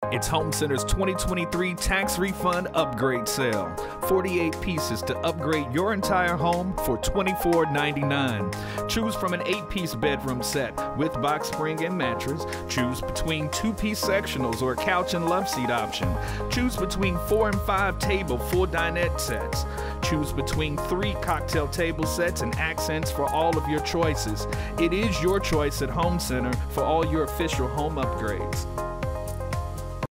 It's Home Center's 2023 tax refund upgrade sale. 48 pieces to upgrade your entire home for $24.99. Choose from an 8-piece bedroom set with box spring and mattress. Choose between 2-piece sectionals or a couch and love seat option. Choose between 4 and 5 table full dinette sets. Choose between 3 cocktail table sets and accents for all of your choices. It is your choice at Home Center for all your official home upgrades.